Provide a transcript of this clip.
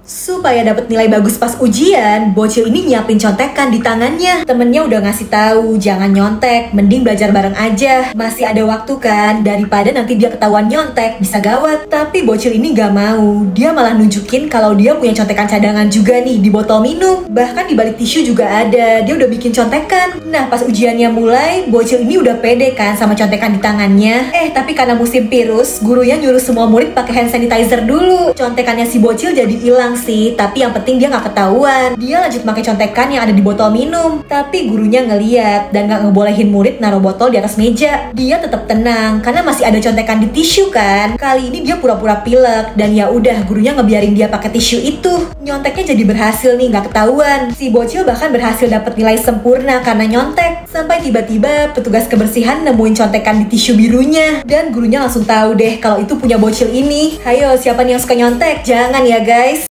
Supaya dapat nilai bagus pas ujian, bocil ini nyiapin contekan di tangannya. Temennya udah ngasih tahu jangan nyontek, mending belajar bareng aja. Masih ada waktu kan, daripada nanti dia ketahuan nyontek, bisa gawat. Tapi bocil ini gak mau, dia malah nunjukin kalau dia punya contekan cadangan juga nih di botol minum. Bahkan di balik tisu juga ada, dia udah bikin contekan. Nah pas ujiannya mulai, bocil ini udah pede kan sama contekan di tangannya. Tapi karena musim virus, gurunya nyuruh semua murid pakai hand sanitizer dulu. Contekannya si bocil jadi hilang sih, tapi yang penting dia nggak ketahuan. Dia lanjut pakai contekan yang ada di botol minum, tapi gurunya ngeliat dan nggak ngebolehin murid naruh botol di atas meja. Dia tetap tenang karena masih ada contekan di tisu kan. Kali ini dia pura-pura pilek dan ya udah gurunya ngebiarin dia pakai tisu itu. Nyonteknya jadi berhasil nih, nggak ketahuan. Si bocil bahkan berhasil dapat nilai sempurna karena nyontek. Sampai tiba-tiba petugas kebersihan nemuin contekan di tisu birunya dan gurunya langsung tahu deh kalau itu punya bocil ini. Hayo, siapa nih yang suka nyontek? Jangan ya guys.